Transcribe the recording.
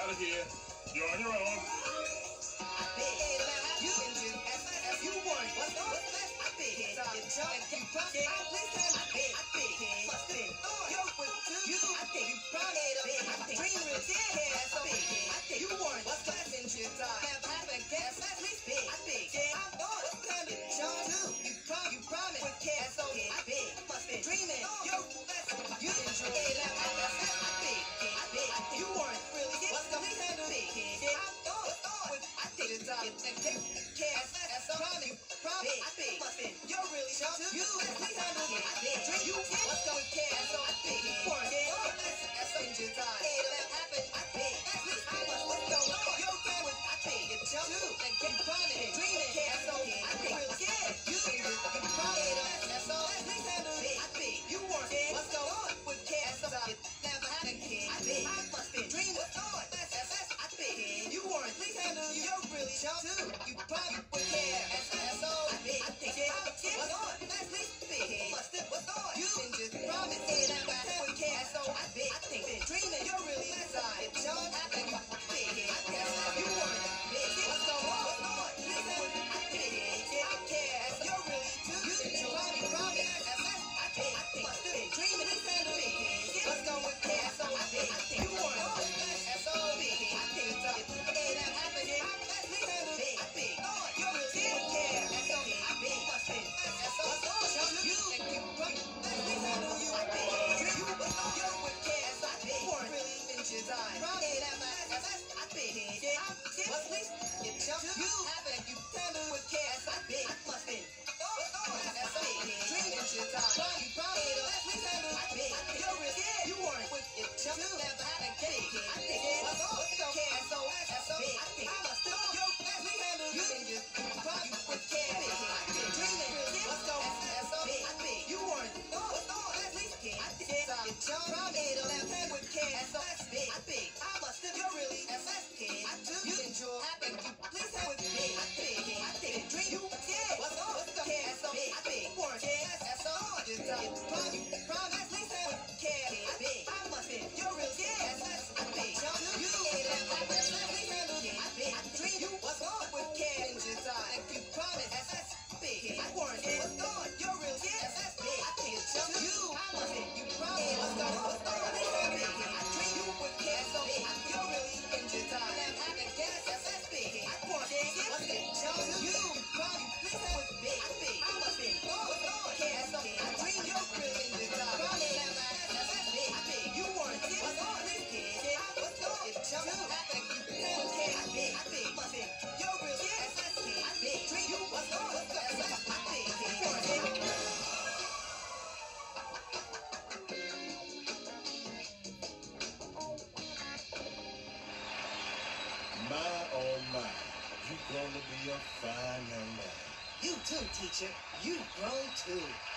out of here. You're on your own. You can do as you want. What's on? I big head. Get your and keep pushing. I please tell my big. I big head. Bustin'. Yo, with you. I think you probably big. I think dream real dead head. So big head. I think you want. What's passenger time? Have having gas. At least big. I big head. I'm going. What's time to show too? You promise with cash. So I big. Bustin'. Dreaming. Yo, let's you enjoy it. I big head. I big. I think you want really get. What's the least handle big head? I'm going. I think it's time. Cash. That's so probably. I big. Bustin'. You're really sharp too. You please handle it. I big. Drink you. Let's go with cash. So I big. Porn. That's danger time. Hey, that happen. I big. At least I must. What's going on? Yo, fan with I big. Get jump too. And get prominent. Dreaming. Cash. So I big. Really scared. You get prominent. That's all. At least handle it. I big. You want it. What's going on with cash? So I never had a kid. I big. I must be dream. What's on? That's I big. You want it. Please handle it. You're really sharp too. You probably with care. That's all. I big. I think it. What's on? That's least big. What's on? You can just promise it. With cash. So I big. I think it. Dreaming. You're really inside. It's your happen. You big. I guess you want it. Big. What's going on? What's on? Please handle it. I big. I care. You're really too. You probably promise. I big. I think it. Dreaming. Please handle it. What's going with cash? So I big. I think you want it. That's all big. I think it's up. Hey, that happened. Please handle it. I big. You're really with care. That's all. I big. Bustin'. That's all. What's on? You and you please handle you. I big. You what's on? You're with care. So I big. You really in your time. Hey, I big. What's least? You jump. You have it. You handle with care. So I big. I bustin'. That's all. Dream in your time. You probably at least handle. I big. You're really you want with your jump. Never had a cake. I think what's on? What's on? Care. So that's all. I think I must do. Yo, at least handle you in your probably with care. I big. Dreaming. What's on? That's all. I big. You want what's on? At least care. I think you jump. Probably left hand with care. So that's big. I big. I must do. You're really that's kid. I do. You enjoy. Happen. You please have with me. I big. I think dream you. Yeah. What's on? What's on? Care. So I big. Want care. That's all. Just you promise. Please have with care. I big. I must be. You're real. Yeah. That's I big. You please handle it. I big. I dream you. What's on with care in your time? If you promise. That's big. I want it. What's on? You're real. Yeah. That's big. I think it's you. I must be. You promise. What's on? What's on? I dream you with care. So you're really in your time. I'm having gas. That's big. I want it. What's it? You promise. Please have with big. I big. I must be. What's on? Care. So I dream you're real in your time. That's big. I big. You want it. What's on? Please kid. What's on? It's you. Happen. You have care. I big. I big. Must be. You're real. That's big. I big. Dream you. What's on? What's on? I big. You want it. My, oh my, you gonna be a fine young man. You too, teacher. You grown too.